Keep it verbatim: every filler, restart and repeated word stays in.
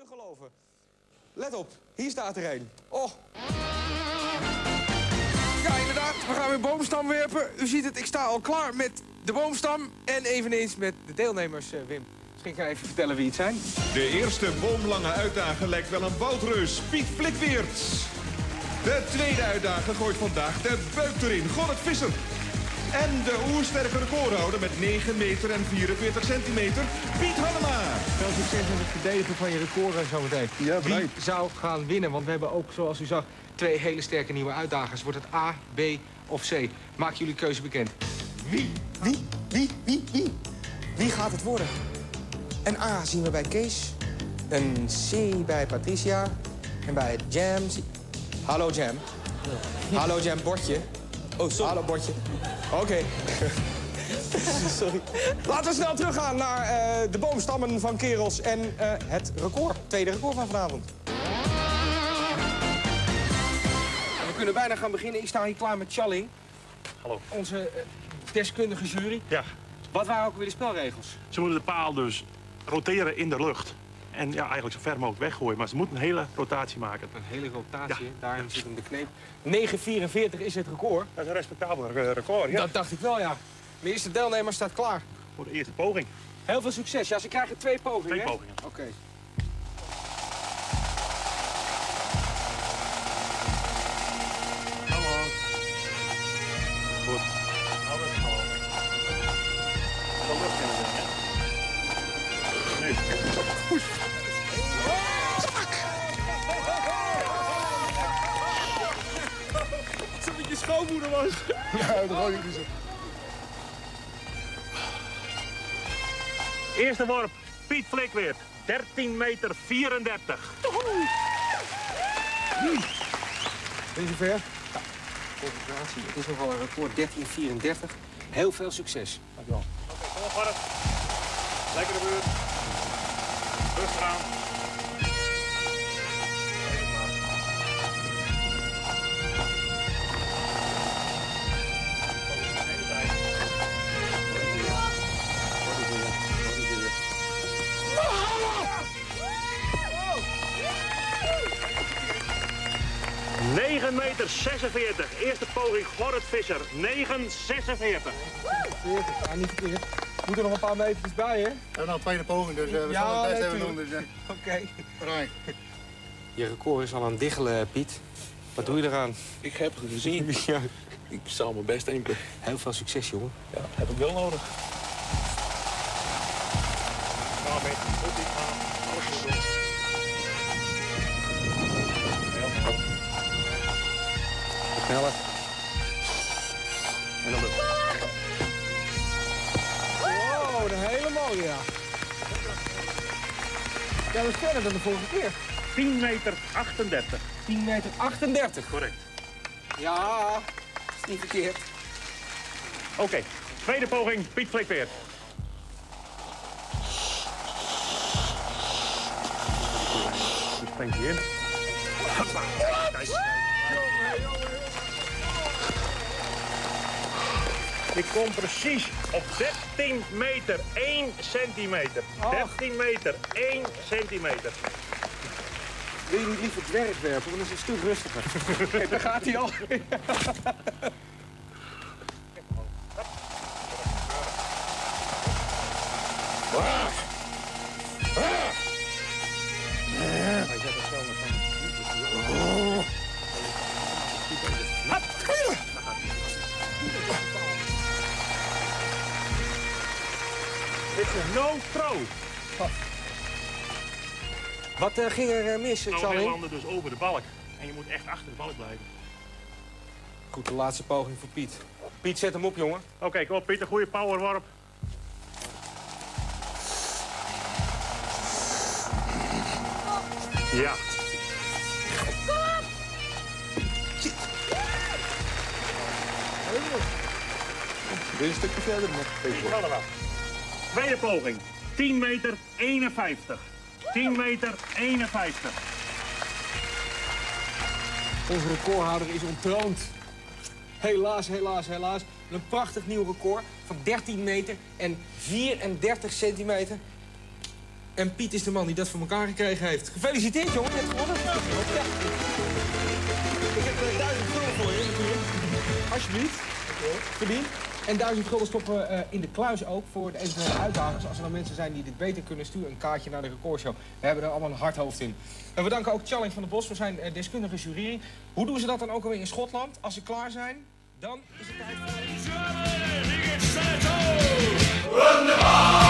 te geloven. Let op, hier staat er een. Oh. Ja, inderdaad, we gaan weer boomstam werpen. U ziet het, ik sta al klaar met de boomstam en eveneens met de deelnemers, uh, Wim. Misschien ga je even vertellen wie het zijn. De eerste boomlange uitdager lijkt wel een woudreus, Piet Flikweert. De tweede uitdager gooit vandaag de buik erin, Gorrit Visser. En de oersterke recordhouder met negen meter en vierenveertig centimeter, Piet Hannema. Veel succes met het verdedigen van je record zometeen. Ja, wie zou gaan winnen? Want we hebben ook, zoals u zag, twee hele sterke nieuwe uitdagers. Wordt het A, B of C? Maak jullie keuze bekend. Wie? Wie? Wie? Wie? Wie? Wie gaat het worden? Een A zien we bij Kees. Een C bij Patricia. En bij Jam... Hallo Jam. Hallo Jam, bordje. Oh, sorry. Hallo bordje. Oké. Okay. Sorry. Laten we snel teruggaan naar uh, de boomstammen van Kerels en uh, het record. Tweede record van vanavond. We kunnen bijna gaan beginnen. Ik sta hier klaar met Tjalling. Hallo. Onze uh, deskundige jury. Ja. Wat waren ook weer de spelregels? Ze moeten de paal dus roteren in de lucht. En ja, eigenlijk zo ver mogelijk weggooien. Maar ze moeten een hele rotatie maken. Een hele rotatie, ja. Daarin zit hem de kneep. negen vierenveertig is het record. Dat is een respectabel record, ja. Dat dacht ik wel, ja. De eerste deelnemer staat klaar. Voor de eerste poging. Heel veel succes. Ja, ze krijgen twee pogingen, Twee hè? pogingen. Oké. Okay. Hallo. Goed. Hallo. Hallo. De lucht in het, ja. Nu. Poes. Alsof het je schoonmoeder was. Ja, dat hoor ik niet zo. Eerste worp, Piet Flikweert. dertien meter vierendertig. Ben je ver? Ja. Concentratie. Het is nogal een record dertien vierendertig. Heel veel succes. Dankjewel. Oké, okay, kom op, Gorrit. Lekker de buurt. Rustig aan. negen meter zesenveertig. Eerste poging, Gorrit Visser. negen zesenveertig. veertig, ja, niet verkeerd. Moet er nog een paar meters bij, hè? We hebben nog een tweede poging, dus uh, we ja, zullen het best nee, even doen. Dus, uh, Oké. Okay. Je record is al aan het diggelen, Piet. Wat doe je eraan? Ik heb het gezien. Ja. Ik zal mijn best denken. Heel veel succes, jongen. Ja, heb ik wel nodig. Ga mee. Goed, die gaan. Alles goed doen. Sneller. En dan lukt het. Wow, een hele mooie, ja. Ja, dat is verder dan de vorige keer. tien meter achtendertig. tien meter achtendertig. Correct. Ja, is niet verkeerd. Oké, okay. Tweede poging, Piet Flikweert. Dus springt hij in. Ik kom precies op dertien meter, één centimeter. dertien meter, één centimeter. Wil je niet liever dwerg werpen, want dat is een stuk rustiger. Kijk, daar gaat hij al. Dit is een no-throw. Wat uh, ging er uh, mis? Ik Nou, zal wij in. landen dus over de balk. En je moet echt achter de balk blijven. Goed, de laatste poging voor Piet. Piet, zet hem op, jongen. Oké, okay, kom op Piet, een goede powerworp. Ja. Weer een stukje verder nog. Tweede poging. tien meter eenenvijftig. tien meter eenenvijftig. Onze recordhouder is ontroond. Helaas, helaas, helaas. Een prachtig nieuw record van dertien meter en vierendertig centimeter. En Piet is de man die dat voor elkaar gekregen heeft. Gefeliciteerd, jongen. Je hebt gewonnen. Ja. Ik heb uh, duizend gulden voor je, natuurlijk. Alsjeblieft. Verdien. En duizend gulden stoppen we uh, in de kluis ook voor de eventuele uitdagers. Als er dan mensen zijn die dit beter kunnen, sturen een kaartje naar de recordshow. We hebben er allemaal een hard hoofd in. En we danken ook Challenge van de Bos voor zijn uh, deskundige jury. Hoe doen ze dat dan ook alweer in Schotland? Als ze klaar zijn, dan is het tijd voor...